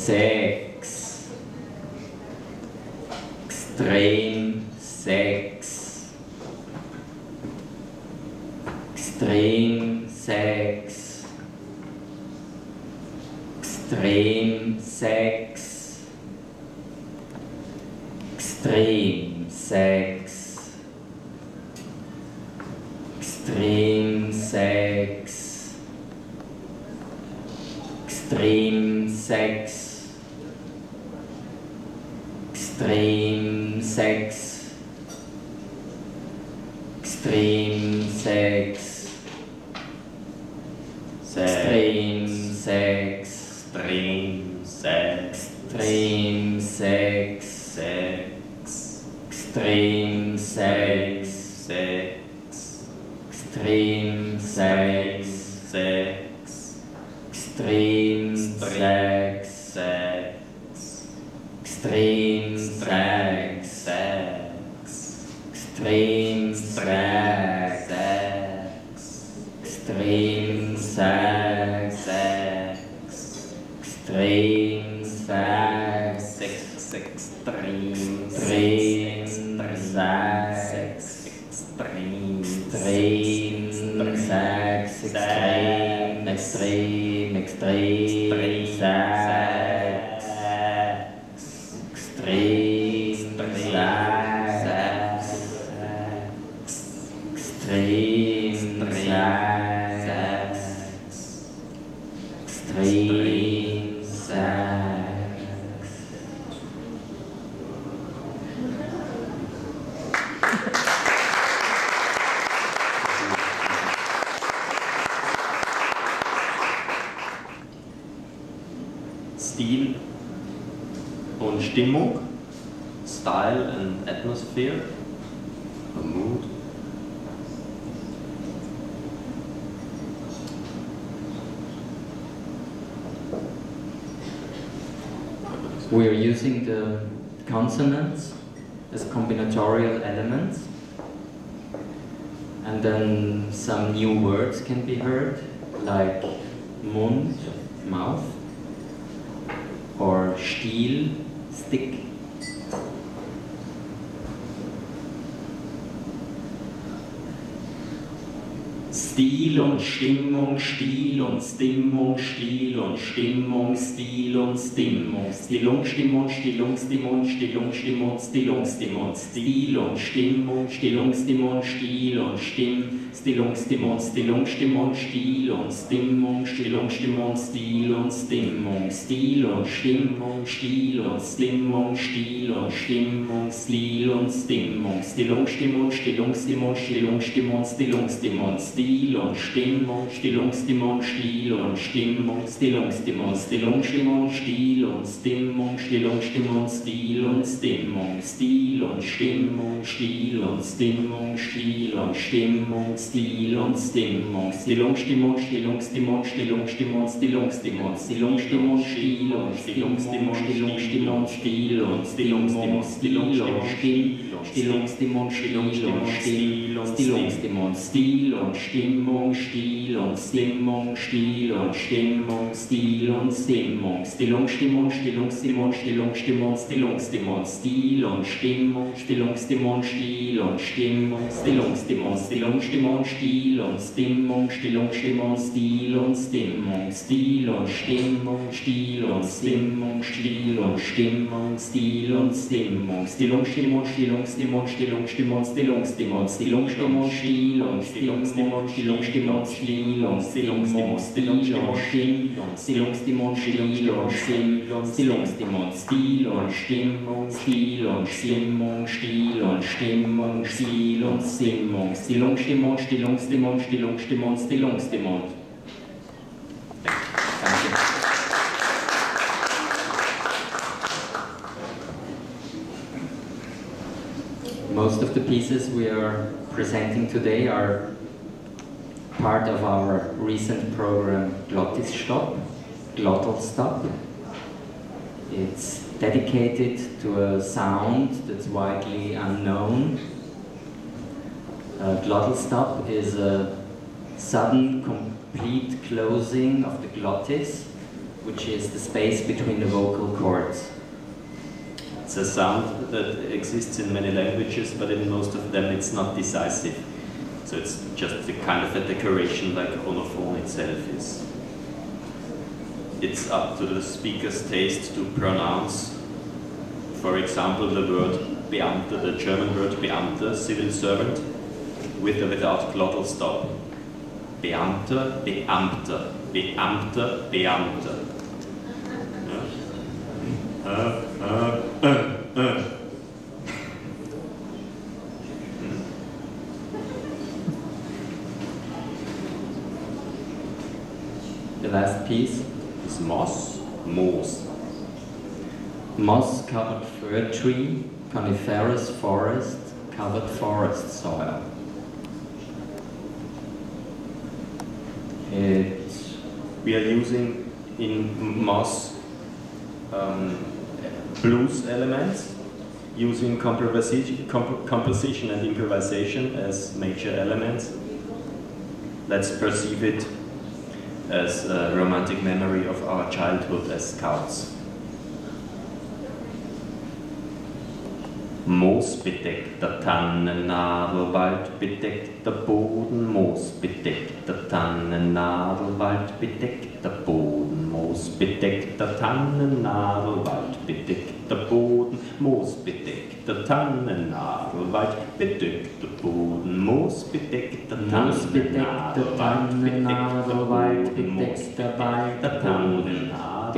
Sex. Extrem Sex. Extrem Sex. Extrem Sex. Extrem Sex. Extrem Sex. Extrem Sex. Extrem Sex. Extrem Sex. Extrem Sex. Extrem Sex. Extrem Sex. Sex. Extrem Sex. Sex. Extrem Sex. Sex. Extrem Sex. Sex. Extrem Sex. Sex. Extrem Sex. Extrem Sex. Extrem Sex. Extreme Extrem Sex. Extreme Extreme Sex. Extreme Extreme Extreme Sex. Extreme Sex. Extreme Sex. Extreme Sex. Stil und Stimmung, Style and Atmosphere, a mood. We are using the consonants as combinatorial elements, and then some new words can be heard, like Mund, mouth, or Stiel, stick. Stil und Stimmung, Stil und Stimmung, Stil und Stimmung, Stil und Stimmung, Stilung, Stimmung, Stilung, Stimmung, Stilung, Stimmung, Stilung, Stimmung, Stil und Stimmung, Stilung, Stimmung, Stil und Stimm, Stilung, Stimmung, Stilung, Stimmung, Stil und Stimmung, Stilung, Stimmung, Stil und Stimmung, Stil und Stimmung, Stil und Stimmung, Stil und Stimmung, Stil und Stimmung, Stilung, Stimmung, Stilung, Stimmung, Stilung, Stimmung, Stilung, Stimmung, Stil und Stimmung, Stilung, Stimmung, Stil und Stimmung, Stilung, Stimmung, Stilung, Stimmung, Stil und Stimmung, Stilung, Stimmung, Stil und Stimmung, Stil und Stimmung, Stil und Stimmung, Stil und Stimmung, Stil und Stimmung, Stilung, Stimmung, Stilung, Stimmung, Stilung, Stimmung, Stilung, Stimmung, Stilung, Stimmung, Stil und Stilung, Stimmung, Stilung, Stimmung, Stil und Stilung, Stimmung, Stilung, Stimmung, Stilung, Stimmung, Stilung, Stilung, Stimmung, Stil und Stimmung, Stil und Stimmung, Stil und Stimmung, Stil und Stimmung, Stilung, Stimmung, Stilung, Stimmung, Stilung, Stimmung, Stilung, Stimmung, Stil und Stimmung, Stilung, Stimmung, Stil und Stimmung, Stilung, Stimmung, Stilung, Stimmung, Stil und Stimmung, Stilung, Stimmung, Stil und Stimmung, Stil und Stimmung, Stil und Stimmung, Stil und Stimmung, Stil und Stimmung, Stilung, Stimmung, Stilung, Stimmung, Stilung, Stimmung, Stilung, Stimmung, Stilung, Stimmung, Stil und Stimmung, Stilung, Stimmung, Stil und Stimmung, Stilung, Stimmung, Stil und Stilung, Stil und Stimmung, Stilung, Stimmung, Stil und Stimmung, Stil und Stimmung, Stil und Stimmung, Stil und Stimmung, Stilung, Stimmung, Stilung, Stimmung, Stilung, Stimmung, Stilung, Stimmung. Danke. Most of the pieces we are presenting today are part of our recent program Glottisstopp, Glottal Stop. It's dedicated to a sound that's widely unknown. Glottal stop is a sudden, complete closing of the glottis which is the space between the vocal cords. It's a sound that exists in many languages, but in most of them it's not decisive. So it's just a kind of a decoration like homophone itself is. It's up to the speaker's taste to pronounce, for example, the word Beamter, the German word Beamter, civil servant, with or without glottal stop. Beamter, Beamter, Beamter, Beamter. The last piece is moss, moss. Moss-covered fir tree, coniferous forest, covered forest soil. We are using in moss blues elements, using composition and improvisation as major elements. Let's perceive it as a romantic memory of our childhood as scouts. Moosbedeckter Tannennadelwald, bedeckter Boden, moosbedeckter Tannennadelwald, bedeckter Boden, moosbedeckter Tannennadelwald, bedeckter Boden, moosbedeckter Tannennadelwald, bedeckter Boden, moosbedeckter Tannennadelwald, bedeckter Boden, moosbedeckter Tannennadelwald,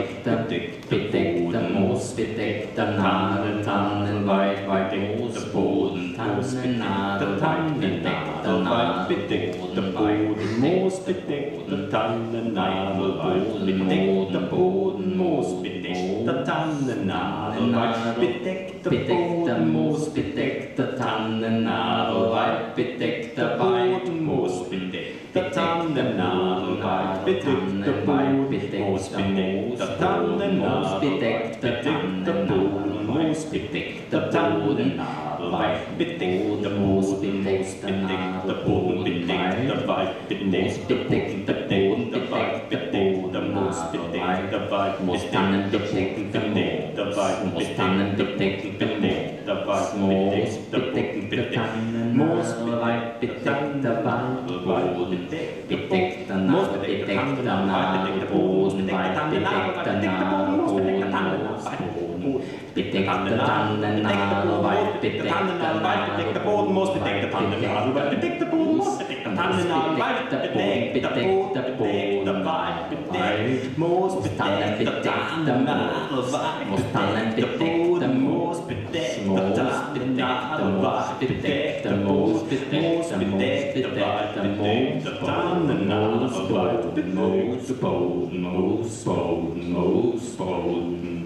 bedeckter Moos, bedeckter Tannenwald, bedeckter Boden, Tannennadel, bedeckter Nadel, bedeckter Boden, Moos, bedeckter Tannennadel, bedeckter Boden, Moos, bedeckter Tannennadel, bedeckter Moos, bedeckter Tannennadel, bedeckter Boden, Moos, bedeckter Tannennadel, bedeckter Boden, Moos, bedeckter Tannennadel, bedeckter Boden, Moos, bedeckter Tannennadel, bedeckter Moos, bedeckter Boden, bedeckter Wald, bedeckter Boden, bedeckter Moos, bedeckter Wald, Moostannen, bedeckter Wald, Moostannen, bedeckter Wald, Moos, bedeckter Moos, bedeckter Wald, Boden, bedeckter Moos, bedeckter Nadel, Boden, Wald, bedeckter Nadel, Boden, Moos, bedeckter Tannennadel, Wald, bedeckter Boden, Moos, bedeckter Tannennadel, Wald, bedeckter Boden, Moos, bedeckter Tannennadel, Wald, bedeckter Boden, Wald, bedeckter Moos, bedeckter Tannennadel, Wald, bedeckter Moos, bedeckter Tannennadel, Wald, bedeckter Moos, bedeckter Wald, bedeckter Tannennadel, Wald, bedeckter Boden, Moos, Boden, Moos, Boden.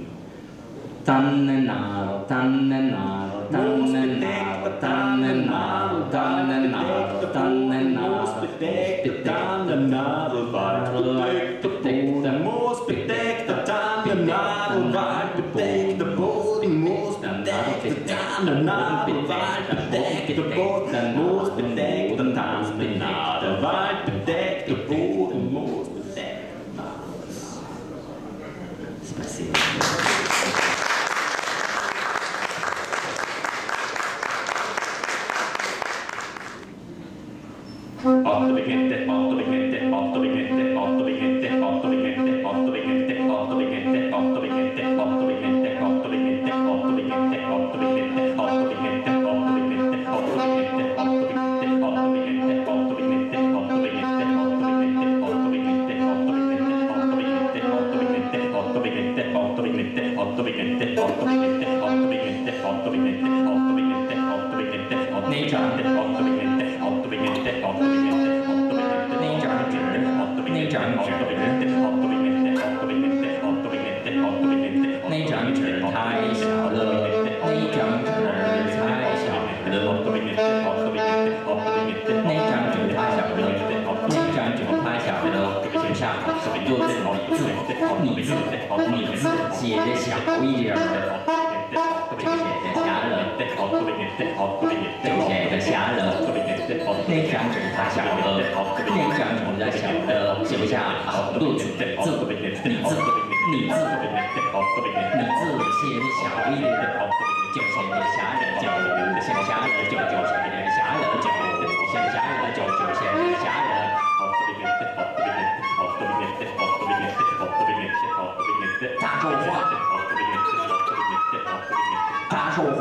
Tannennadel, Tannennadel, Tannennadel, Tannennadel, Tannennadel, Tannennadel, bedeckter Tannennadel, Wald, bedeckter Boden, Moos, bedeckter Tannennadel, Wald, bedeckter Boden, Moos, bedeckter Tannennadel, Wald, bedeckter Boden, Moos, bedeckter Tannennadel, Wald, bedeckter Boden, Moos, bedeckter Tannennadel. Спасибо. 那张纸太小了，那张纸太小了，就不下路子，你字，写的小一点，就写的瞎了就，写的瞎了就写的瞎了就，写的瞎了就写的瞎了。他说话，他说话，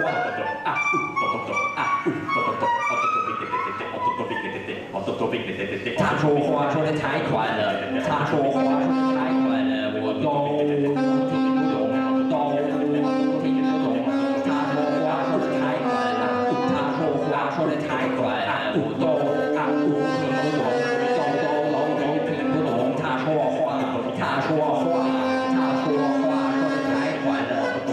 他说话说的太快了，他说话说的太快了，我都听不懂，都听不懂。他说话说的太快了，他说话说的太快了，我都听不懂，都听不懂。他说话，他说话，他说话说的太快了。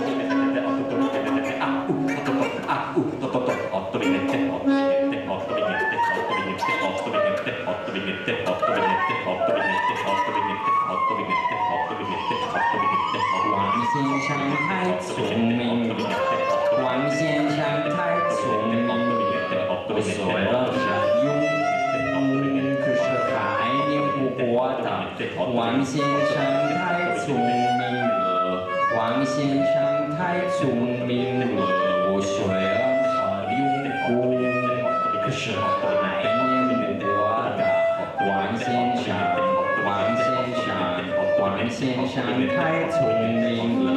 王先生太聪明，王先生太聪明，我虽然是用，可是还拧不过他。王先生太聪明了，王先生太聪明了，我虽然是用功，可是还拧不过他。王先生，王先生，王先生太聪明了。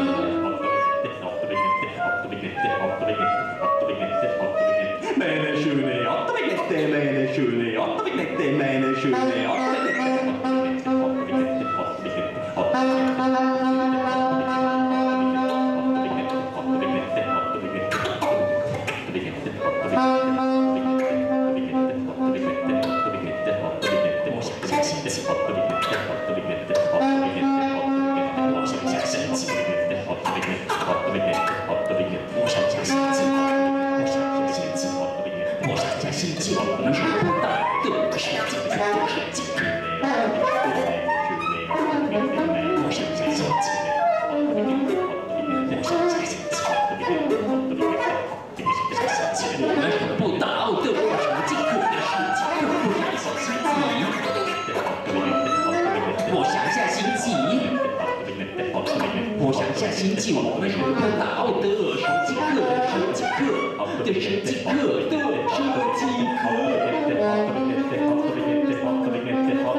星期我们是不到的手机课，手机课的手机课的手机课。